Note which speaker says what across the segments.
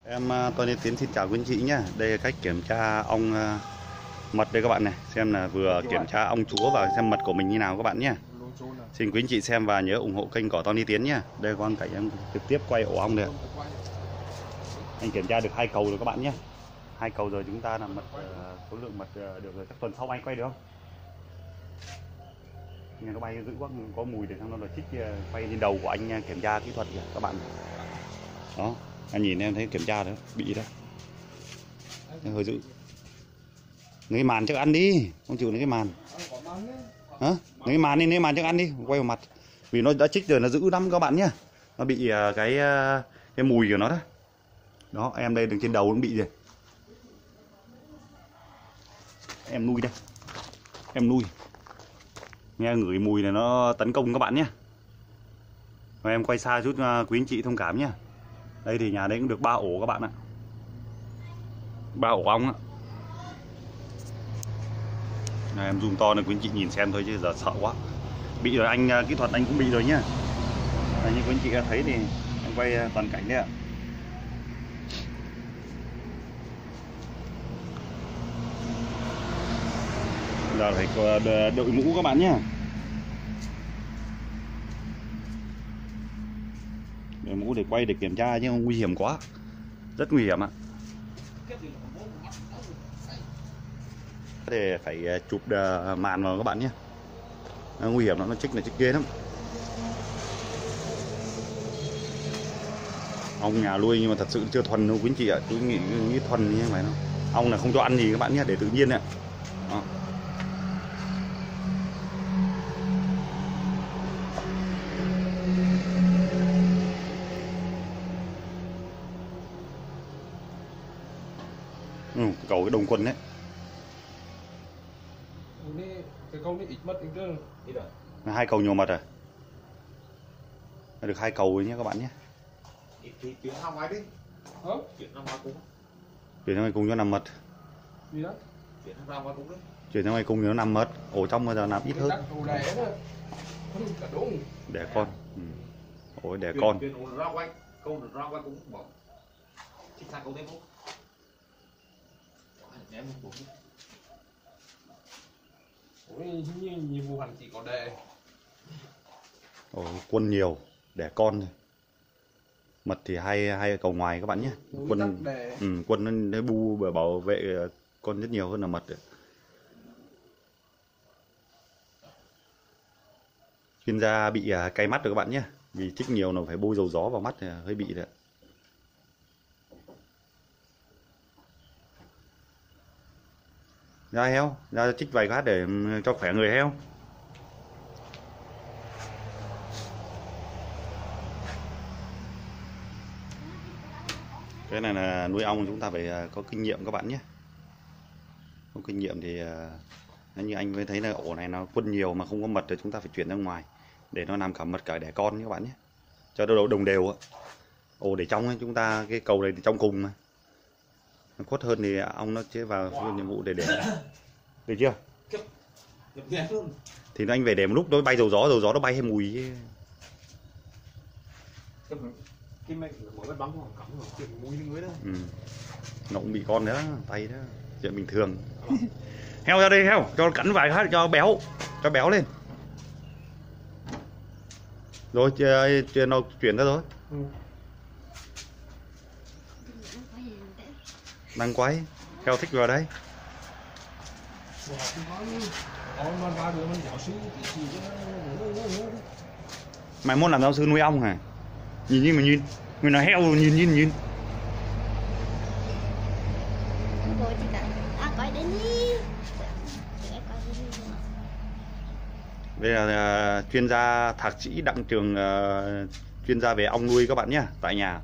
Speaker 1: Em Tony Tiến xin chào quý anh chị nhé. Đây là cách kiểm tra ong mật đây các bạn này. Xem là vừa kiểm tra ong chúa và xem mật của mình như nào các bạn nhé. Xin quý anh chị xem và nhớ ủng hộ kênh của Tony Tiến nhé. Đây con cảnh em trực tiếp quay ổ ong đây. Anh kiểm tra được 2 cầu rồi các bạn nhé. 2 cầu rồi chúng ta là mật số lượng mật được rồi. Chắc tuần sau anh quay được không? Nghe nó bay dữ quá, có mùi để xong nó chích quay lên đầu của anh kiểm tra kỹ thuật kìa các bạn. Đó, anh nhìn em thấy kiểm tra đấy, bị đấy. Hơi dữ. Lấy màn chắc ăn đi, không chịu lấy cái màn. Hả? Lấy cái màn đi, lấy màn chắc ăn đi, quay vào mặt. Vì nó đã chích rồi, nó dữ lắm các bạn nhé. Nó bị cái mùi của nó đó. Đó, em đây đứng trên đầu nó bị rồi. Em nuôi đây. Em nuôi. Nghe ngửi mùi này nó tấn công các bạn nhé. Và em quay xa chút quý anh chị thông cảm nhé. Đây thì nhà đấy cũng được 3 ổ các bạn ạ. 3 ổ ong ạ. Này, em zoom to này quý anh chị nhìn xem thôi chứ giờ sợ quá. Bị rồi anh kỹ thuật anh cũng bị rồi nhá. Như quý anh chị thấy thì em quay toàn cảnh đấy ạ. Giờ phải đội mũ các bạn nhé. Đội mũ để quay để kiểm tra chứ không nguy hiểm quá. Rất nguy hiểm ạ. Để phải chụp màn vào các bạn nhé. Nguy hiểm lắm, nó chích ghê lắm. Ong nhà nuôi nhưng mà thật sự chưa thuần đâu quý anh chị ạ. Cứ nghĩ thuần như vậy đâu. Ong là không cho ăn gì các bạn nhé, để tự nhiên ạ. Đó. Cầu cái đồng quân đấy.
Speaker 2: Cái con nó ít mất chứ. Ít rồi.
Speaker 1: 2 cầu nhiều mật à? Được 2 cầu rồi nhé các bạn nhé.
Speaker 2: Thì chuyển ra ngoài đi. Hả? Chuyển ra ngoài cung.
Speaker 1: Chuyển ra ngoài cung cho 5 mật.
Speaker 2: Gì đó? Chuyển ra ngoài cung đấy.
Speaker 1: Chuyển ra ngoài cung cho nó 5 mật. Ổ trong bây giờ làm ít hơn. Đẻ con. Ôi đẻ con.
Speaker 2: Chuyển ổ ra ngoài, câu được ra ngoài cung bỏ. Chính xác câu đấy không? Em không đúng. Ôi, nhiệm vụ hành chỉ có đẻ.
Speaker 1: Ồ, quân nhiều, đẻ con thôi. Mật thì hai cầu ngoài các bạn nhé. Quân nó bu bảo vệ con rất nhiều hơn là mật. Chuyên gia bị cay mắt rồi các bạn nhé. Vì chích nhiều nó phải bôi dầu gió vào mắt thì hơi bị đấy. Ra heo, ra chích vài phát để cho khỏe người heo. Cái này là nuôi ong chúng ta phải có kinh nghiệm các bạn nhé. Không kinh nghiệm thì như anh mới thấy là ổ này nó quân nhiều mà không có mật thì chúng ta phải chuyển ra ngoài để nó làm cả mật cả đẻ con các bạn nhé. Cho nó đồng đều ạ. Ổ để trong ấy, chúng ta cái cầu này thì trong cùng mà. Nó khuất hơn thì ong nó chế vào nhiệm vụ để đẻ. Được chưa? Thì anh về để một lúc nó bay dầu gió nó bay hay mùi chứ.
Speaker 2: Cái mệnh mỗi bắt bắn không cắm rồi chuyện mũi người đó.
Speaker 1: Nó cũng bị con nữa, tay đó, chuyện bình thường. Heo ra đây heo, cho cắn vài phát cho béo lên. Rồi nó chuyển ra rồi. Đang quay, heo thích vào đây. Mày muốn làm giáo sư nuôi ong hả? Nhìn mà nhìn, người nói heo nhìn. Đây là chuyên gia thạc sĩ Đặng Trường, chuyên gia về ong nuôi các bạn nhé, tại nhà.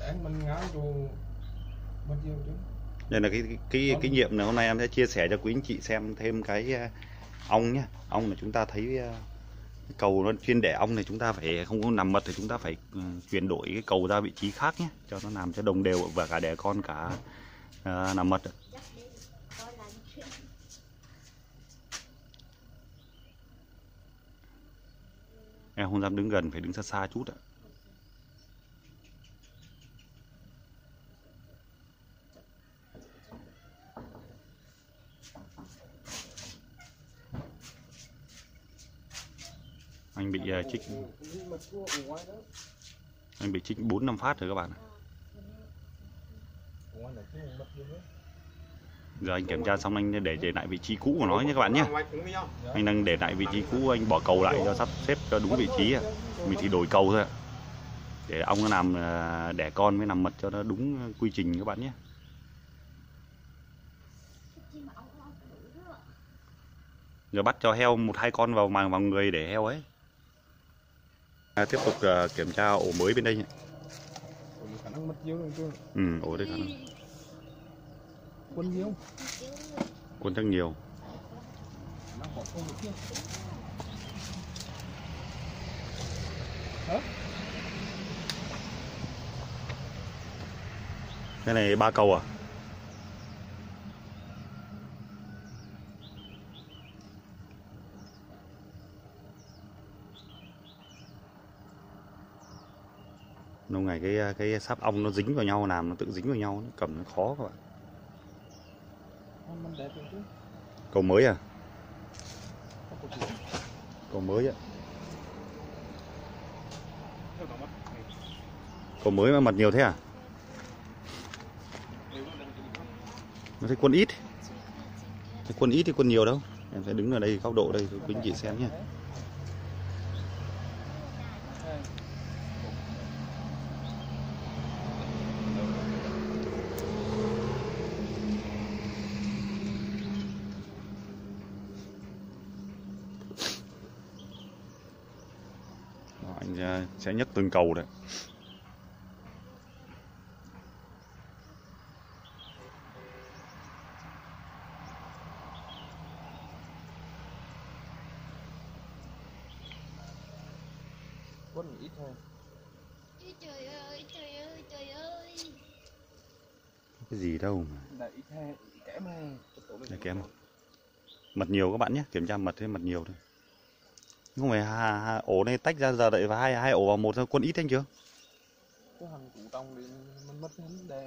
Speaker 1: Đây là cái kinh nghiệm này hôm nay em sẽ chia sẻ cho quý anh chị xem thêm cái ong nhé. Ong là chúng ta thấy cầu nó chuyên đẻ ong này chúng ta phải không có nằm mật thì chúng ta phải chuyển đổi cái cầu ra vị trí khác nhé, cho nó làm cho đồng đều và cả đẻ con cả nằm mật. Em không dám đứng gần, phải đứng xa xa chút ạ. Anh bị chích, anh bị chích 4-5 phát rồi các bạn. Giờ anh kiểm tra xong anh để lại vị trí cũ của nó nhé các bạn nhé. Anh đang để lại vị trí cũ, anh bỏ cầu lại cho sắp xếp cho đúng vị trí. Mình chỉ đổi cầu thôi, để ong nó làm đẻ con với nằm mật cho nó đúng quy trình các bạn nhé. Giờ bắt cho heo 1-2 con vào người để heo ấy. Tiếp tục kiểm tra ổ mới bên đây nhé. Ổ đây khả năng quân chắc nhiều. Cái này 3 cầu à? Lâu ngày cái sáp ong nó dính vào nhau, làm nó tự dính vào nhau, nó cầm nó khó các bạn. Cầu mới à? Cầu mới ạ. Cầu mới mà mật nhiều thế à? Nó thấy quân ít. Thấy quân ít thì quân nhiều đâu. Em sẽ đứng ở đây góc độ đây cho quý anh chị xem nhé. Anh sẽ nhấc từng cầu đấy.
Speaker 3: Quân ít thôi.
Speaker 4: Trời ơi, trời ơi, trời ơi.
Speaker 1: Cái gì đâu
Speaker 3: Đấy, kém hay.
Speaker 1: Để kém không? Mật nhiều các bạn nhé, kiểm tra mật thế mật nhiều thôi. Không phải ổ này tách ra giờ đợi và hai ổ vào một thôi, quân ít anh chưa?
Speaker 3: Cái hàng củ trong thì mình mất hết đây.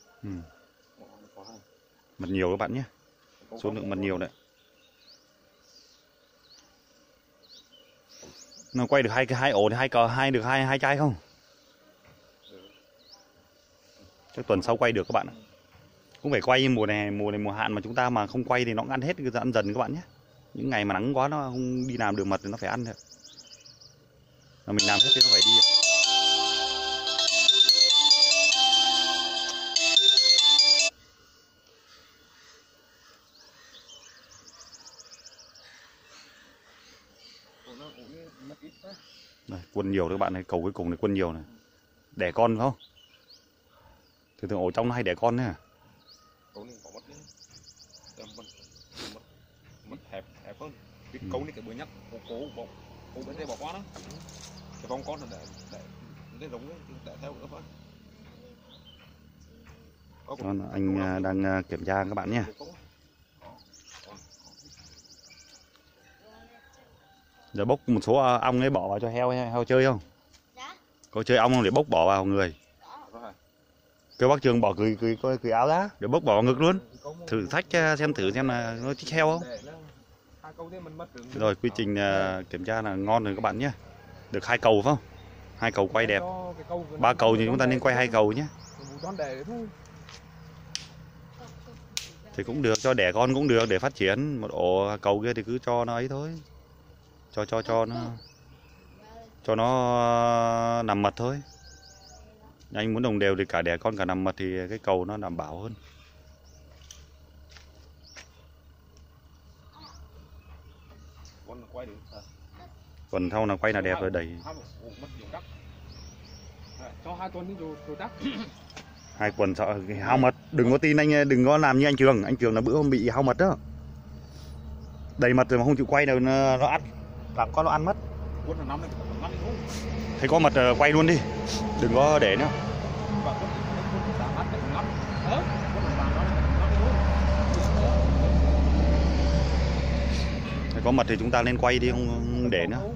Speaker 1: Mật nhiều các bạn nhé. Số lượng mật nhiều đấy. Nó quay được hai ổ thì được hai chai không? Chắc tuần sau quay được các bạn ạ. Cũng phải quay mùa này mùa hạn mà chúng ta mà không quay thì nó cũng ăn hết, cứ ăn dần các bạn nhé. Những ngày mà nắng quá nó không đi làm được mật thì nó phải ăn thôi. Mà mình làm hết thì nó phải đi. Đây, quân nhiều đấy các bạn này, cầu cuối cùng này quân nhiều này. Đẻ con phải không? Thường ổ trong nó hay đẻ con đấy à?
Speaker 2: Mất hẹp hơn. Cái câu này cái bữa nhắc cổ bên đây bỏ qua đó. Cái vòng con là để giống để theo nữa thôi.
Speaker 1: Anh đang kiểm tra các bạn nhé. Giờ bốc một số ong ấy bỏ vào cho heo chơi không?
Speaker 4: Dạ.
Speaker 1: Có chơi ong không để bốc bỏ vào người? Kêu bác Trường bỏ cười áo ra để bốc bỏ vào ngực luôn. Thử thách xem là nó thích heo không? Rồi quy trình kiểm tra là ngon rồi các bạn nhé. Được 2 cầu phải không? 2 cầu quay đẹp. 3 cầu thì chúng ta nên quay 2 cầu nhé. Thì cũng được, cho đẻ con cũng được để phát triển. Một ổ cầu kia thì cứ cho nó ấy thôi. Cho nó nằm mật thôi. Anh muốn đồng đều thì cả đẻ con cả nằm mật thì cái cầu nó đảm bảo hơn. Còn sau là quay là đẹp rồi đầy.
Speaker 3: Cho 2 tuần đi rồi đắt.
Speaker 1: 2 tuần sợ hao mật, đừng có tin anh, đừng có làm như anh Trường là bữa hôm bị hao mật đó. Đầy mật rồi mà không chịu quay đâu nó ăn, làm con nó ăn mất. Thấy có mật quay luôn đi, đừng có để nữa. Thấy có mật thì chúng ta nên quay đi, không để nữa.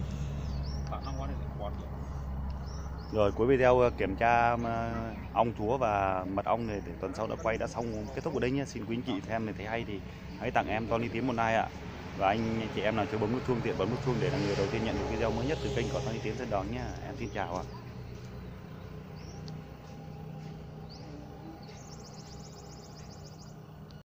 Speaker 1: Rồi cuối video kiểm tra ong chúa và mật ong này để tuần sau đã quay đã xong, kết thúc ở đây nhé. Xin quý anh chị xem này thấy hay thì hãy tặng em Tony Tiến một like ạ. Và anh chị em nào chưa bấm nút chuông tiện bấm nút chuông để là người đầu tiên nhận được video mới nhất từ kênh của Tony Tiến Sơn Đón nhá. Em xin chào ạ.